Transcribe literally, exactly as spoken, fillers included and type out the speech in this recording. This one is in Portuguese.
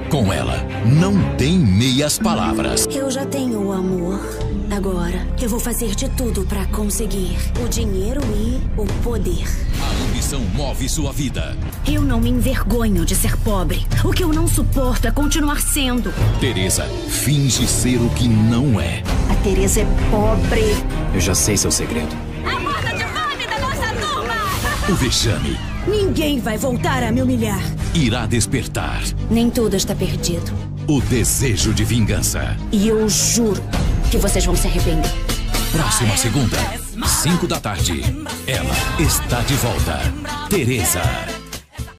Com ela, não tem meias palavras. Eu já tenho o amor. Agora, eu vou fazer de tudo pra conseguir o dinheiro e o poder. A ambição move sua vida. Eu não me envergonho de ser pobre. O que eu não suporto é continuar sendo. Teresa finge ser o que não é. A Teresa é pobre. Eu já sei seu segredo. A morta de fome da nossa turma! O vexame Ninguém vai voltar a me humilhar. irá despertar Nem tudo está perdido. o desejo de vingança. E eu juro que vocês vão se arrepender. Próxima segunda, cinco da tarde. Ela está de volta. Teresa.